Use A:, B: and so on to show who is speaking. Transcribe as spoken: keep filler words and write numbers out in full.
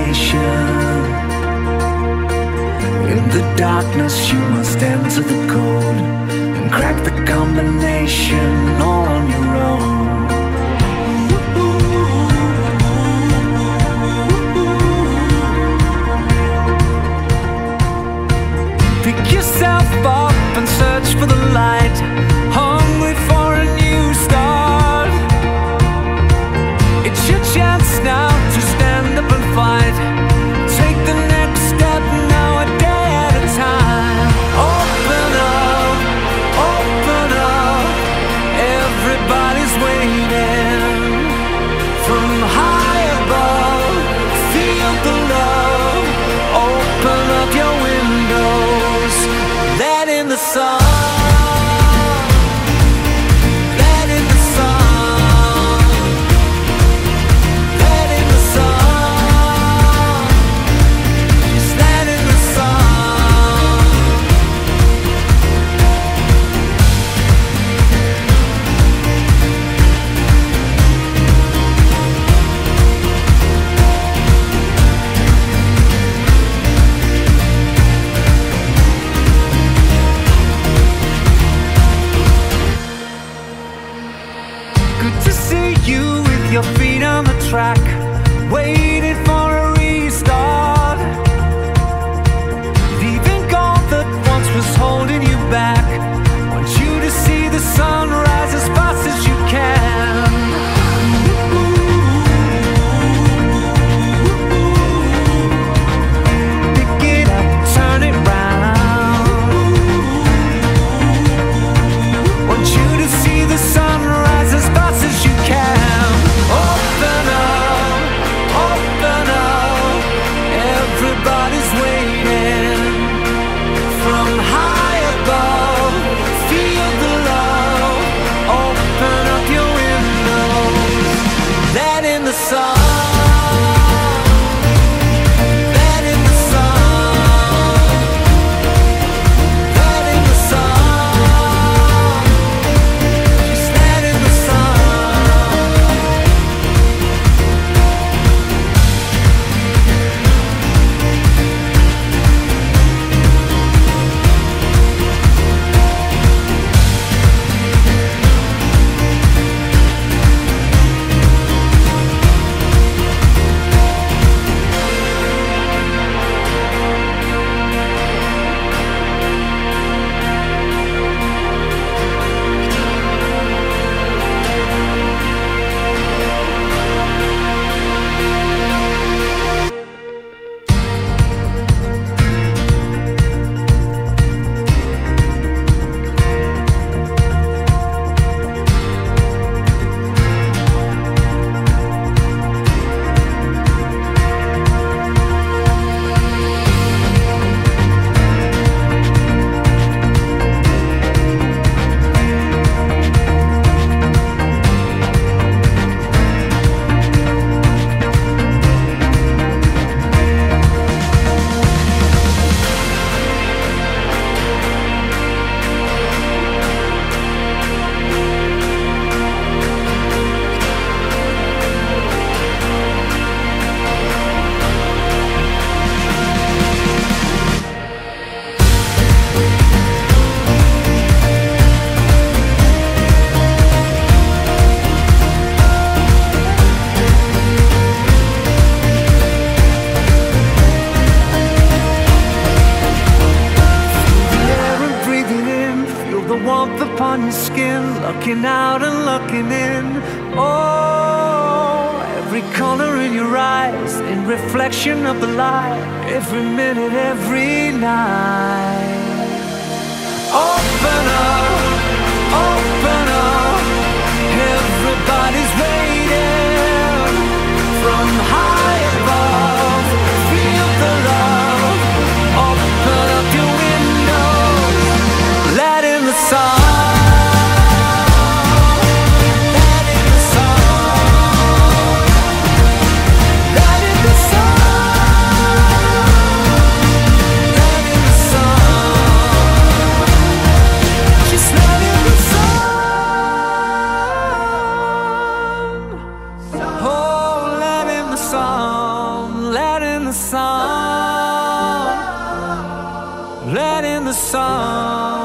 A: combination. In the darkness you must enter the code and crack the combination all on your own. Pick yourself up and search for the light, hungry for a new start. It's your chance now to stand up and fight. Take the next step now, a day at a time. Open up, open up, everybody's waiting. From high above, feel the love. Open up your windows, let in the sun. Your feet on the track, waiting for a restart. Leaving all that once was holding you back. Want you to see the sunrise as fast as you can. Pick it up, turn it round. Want you to see the sunrise as fast as you can. Open up, open up, everybody's waiting. From high above, feel the love. Open up your windows, let in the sun. Upon your skin, looking out and looking in. Oh, every color in your eyes, in reflection of the light, every minute, every night. Open up, open up, everybody's waiting. From high above, feel the love. Open up your windows, let in the sun. Let in the sun, let in the sun.